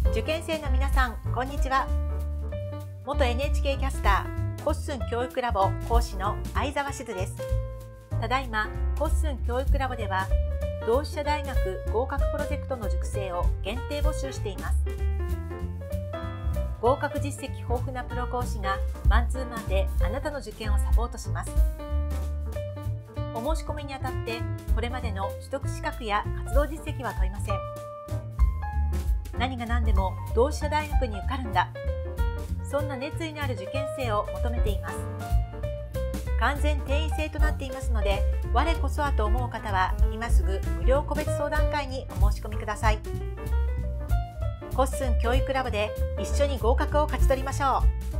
受験生の皆さん、こんにちは。元 NHK キャスター、コッスン教育ラボ講師の相沢しずです。ただいま、コッスン教育ラボでは、同志社大学合格プロジェクトの塾生を限定募集しています。合格実績豊富なプロ講師がマンツーマンであなたの受験をサポートします。お申し込みにあたって、これまでの取得資格や活動実績は問いません。何が何でも同志社大学に受かるんだ。そんな熱意のある受験生を求めています。完全定員制となっていますので、我こそはと思う方は今すぐ無料個別相談会にお申し込みください。コッスン教育ラボで一緒に合格を勝ち取りましょう。